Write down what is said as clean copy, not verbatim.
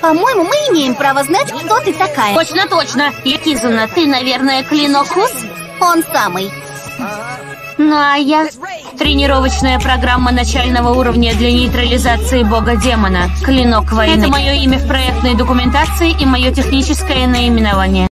По-моему, мы имеем право знать, кто ты такая. Точно, точно. Якизуна, ты, наверное, Клинок-Хус? Он самый. Ну а я? Тренировочная программа начального уровня для нейтрализации бога-демона. Клинок войны. Это мое имя в проектной документации и мое техническое наименование.